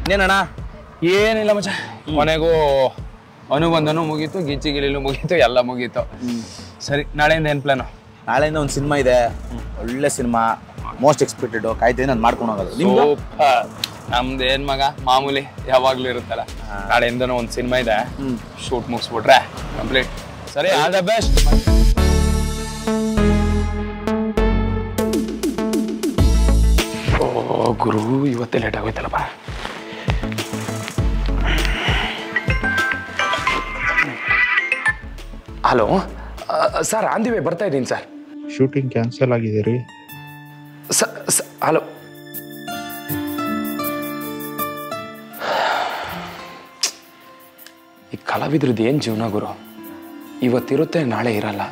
ಇನ್ನೇನಣ್ಣ? ಏನಿಲ್ಲ ಮಚ್ಚ, ಕೊನೆಗೂ ಅನುಬಂಧನೂ ಮುಗೀತು, ಗಿಚ್ಚಿ ಗಿಲಿಲು ಮುಗೀತು, ಎಲ್ಲ ಮುಗೀತು. ಸರಿ, ನಾಳೆಯಿಂದ ಏನು ಪ್ಲಾನು? ನಾಳೆಯಿಂದ ಒಂದು ಸಿನಿಮಾ ಇದೆ, ಒಳ್ಳೆ ಸಿನಿಮಾ, ಮೋಸ್ಟ್ ಎಕ್ಸ್ಪೆಕ್ಟೆಡ್. ಕಾಯ್ತೀನಿ ನಾನು ಮಾಡ್ಕೊಂಡು ಹೋಗೋದು. ಸೂಪರ್. ನಮ್ದು ಏನ್ ಮಗ, ಮಾಮೂಲಿ ಯಾವಾಗ್ಲೂ ಇರುತ್ತಲ್ಲ. ನಾಳೆಯಿಂದನೂ ಒಂದು ಸಿನಿಮಾ ಇದೆ, ಶೂಟ್ ಮುಗಿಸ್ಬಿಟ್ರೆ ಕಂಪ್ಲೀಟ್. ಸರಿ, ಆಲ್ ದ ಬೆಸ್ಟ್. ಓ ಗುರು, ಇವತ್ತೇ ಲೇಟ್ ಆಗೋಯ್ತಲ್ಲಪ್ಪ. Hello sir, on the way ಬರ್ತಾ ಇದ್ದೀನಿ ಸರ್. ಶೂಟಿಂಗ್ ಕ್ಯಾನ್ಸಲ್ ಆಗಿದೆ ರೀ. ಹಲೋ, ಈ ಕಲಾವಿದ್ರದ್ದು ಏನು ಜೀವನ ಗುರು. ಇವತ್ತಿರುತ್ತೆ, ನಾಳೆ ಇರಲ್ಲ.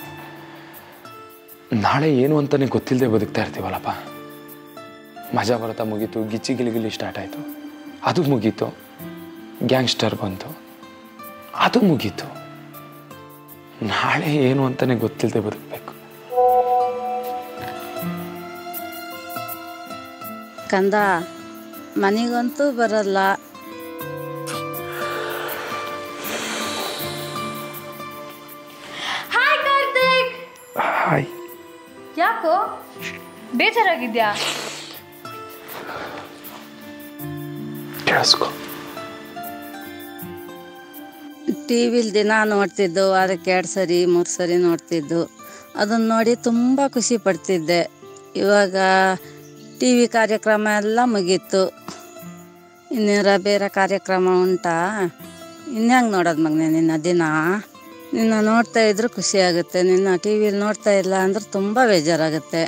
ನಾಳೆ ಏನು ಅಂತಾನೆ ಗೊತ್ತಿಲ್ಲದೆ ಬದುಕ್ತಾ ಇರ್ತೀವಲ್ಲಪ್ಪ. ಮಜಾ ಬರುತ್ತಾ ಮುಗೀತು, ಗಿಚ್ಚಿ ಗಿಲಿಗಿಲಿ ಸ್ಟಾರ್ಟ್ ಆಯಿತು, ಅದು ಮುಗೀತು. ಗ್ಯಾಂಗ್ಸ್ಟರ್ ಬಂತು, ಅದು ಮುಗೀತು. ನಾಳೆ ಏನು ಅಂತಾನೆ ಗೊತ್ತಿಲ್ಲದೆ ಬದುಕಬೇಕು. ಕಂದ, ಮನೆಗಂತೂ ಬರಲ್ಲ. ಹಾಯ್ ಕಾರ್ತಿಕ್. ಹಾಯ್. ಯಾಕೋ ಬೇಜಾರಾಗಿದ್ಯಾ? ಕೇಳಿಸ್ಕೊ. ಟಿವಿಲಿ ದಿನ ನೋಡ್ತಿದ್ದು, ಅದಕ್ಕೆ 2 ಸರಿ 3 ಸರಿ ನೋಡ್ತಿದ್ದು. ಅದನ್ನು ನೋಡಿ ತುಂಬ ಖುಷಿ ಪಡ್ತಿದ್ದೆ. ಇವಾಗ ಟಿ ವಿ ಕಾರ್ಯಕ್ರಮ ಎಲ್ಲ ಮುಗೀತು. ಇನ್ನೇರ ಬೇರೆ ಕಾರ್ಯಕ್ರಮ ಉಂಟಾ? ಇನ್ಹ್ಯಾಂಗೆ ನೋಡೋದು ಮಗನೇ ನಿನ್ನ ದಿನ? ನಿನ್ನ ನೋಡ್ತಾ ಇದ್ರು ಖುಷಿ ಆಗುತ್ತೆ, ನಿನ್ನ ಟಿ ವಿಲಿ ನೋಡ್ತಾ ಇಲ್ಲ ಅಂದ್ರೆ ತುಂಬ ಬೇಜಾರಾಗುತ್ತೆ.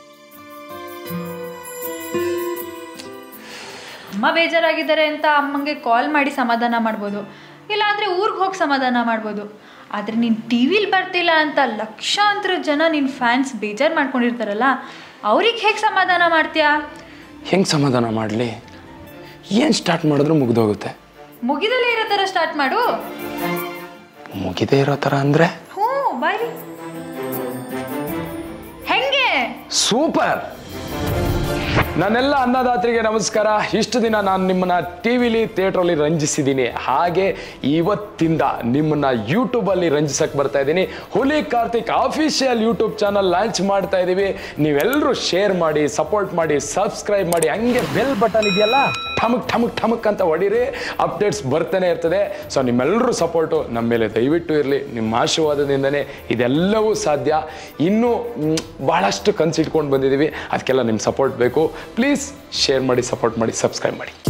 ಅಮ್ಮ ಬೇಜಾರಾಗಿದ್ದಾರೆ ಅಂತ ಅಮ್ಮಂಗೆ ಕಾಲ್ ಮಾಡಿ ಸಮಾಧಾನ ಮಾಡ್ಬೋದು, ಇಲ್ಲಾಂದರೆ ಊರಿಗೆ ಹೋಗಿ ಸಮಾಧಾನ ಮಾಡ್ಬೋದು. ಆದರೆ ನೀನು ಟಿ ವಿಲಿ ಬರ್ತಿಲ್ಲ ಅಂತ ಲಕ್ಷಾಂತರ ಜನ ನಿನ್ನ ಫ್ಯಾನ್ಸ್ ಬೇಜಾರು ಮಾಡ್ಕೊಂಡಿರ್ತಾರಲ್ಲ, ಅವ್ರಿಗೆ ಹೇಗೆ ಸಮಾಧಾನ ಮಾಡ್ತೀಯಾ? ಹೆಂಗೆ ಸಮಾಧಾನ ಮಾಡಲಿ? ಏನು ಸ್ಟಾರ್ಟ್ ಮಾಡಿದ್ರು ಮುಗಿದೋಗುತ್ತೆ. ಮುಗಿದಲ್ಲೇ ಇರೋ ಥರ ಸ್ಟಾರ್ಟ್ ಮಾಡು. ಮುಗಿದೇ ಇರೋ ಥರ ಅಂದರೆ? ಹ್ಞೂ, ಬಾಯ್. ಹೆಂಗೆ? ಸೂಪರ್. ನನ್ನೆಲ್ಲ ಅನ್ನದಾತರಿಗೆ ನಮಸ್ಕಾರ. ಇಷ್ಟು ದಿನ ನಾನು ನಿಮ್ಮನ್ನ ಟಿವಿಲಿ, ಥಿಯೇಟ್ರಲ್ಲಿ ರಂಜಿಸಿದ್ದೀನಿ. ಹಾಗೆ ಇವತ್ತಿಂದ ನಿಮ್ಮನ್ನ ಯೂಟ್ಯೂಬಲ್ಲಿ ರಂಜಿಸಕ್ಕೆ ಬರ್ತಾ ಇದ್ದೀನಿ. Huli Karthik official YouTube channel launch ಮಾಡ್ತಾ ಇದ್ದೀವಿ. ನೀವೆಲ್ಲರೂ ಶೇರ್ ಮಾಡಿ, ಸಪೋರ್ಟ್ ಮಾಡಿ, ಸಬ್ಸ್ಕ್ರೈಬ್ ಮಾಡಿ, ಹಂಗೆ ಬೆಲ್ ಬಟನ್ ಇದೆಯಲ್ಲ, ಠಮಕ್ ಠಮಕ್ ಠಮಕ್ ಅಂತ ಹೊಡೀರಿ. ಅಪ್ಡೇಟ್ಸ್ ಬರ್ತಾನೆ ಇರ್ತದೆ. ಸೊ ನಿಮ್ಮೆಲ್ಲರೂ ಸಪೋರ್ಟು ನಮ್ಮ ಮೇಲೆ ದಯವಿಟ್ಟು ಇರಲಿ. ನಿಮ್ಮ ಆಶೀರ್ವಾದದಿಂದನೇ ಇದೆಲ್ಲವೂ ಸಾಧ್ಯ. ಇನ್ನೂ ಭಾಳಷ್ಟು ಕನಸಿಟ್ಕೊಂಡು ಬಂದಿದ್ದೀವಿ, ಅದಕ್ಕೆಲ್ಲ ನಿಮ್ಮ ಸಪೋರ್ಟ್ ಬೇಕು. ಪ್ಲೀಸ್ ಶೇರ್ ಮಾಡಿ, ಸಪೋರ್ಟ್ ಮಾಡಿ, ಸಬ್ಸ್ಕ್ರೈಬ್ ಮಾಡಿ.